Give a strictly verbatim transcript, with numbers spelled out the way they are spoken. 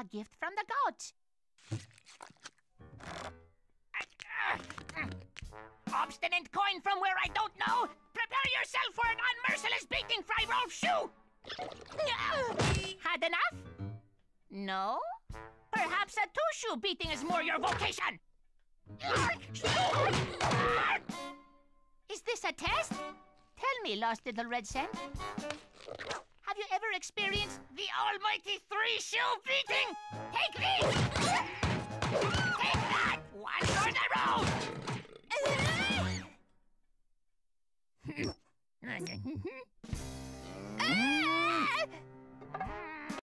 A gift from the gods. Obstinate coin from where I don't know. Prepare yourself for an unmerciless beating, Fry Rolf's shoe. Had enough? No? Perhaps a two-shoe beating is more your vocation. Is this a test? Tell me, lost little red cent. Have you ever experienced the almighty three-shoe beating? Take this! Take that! One for the road!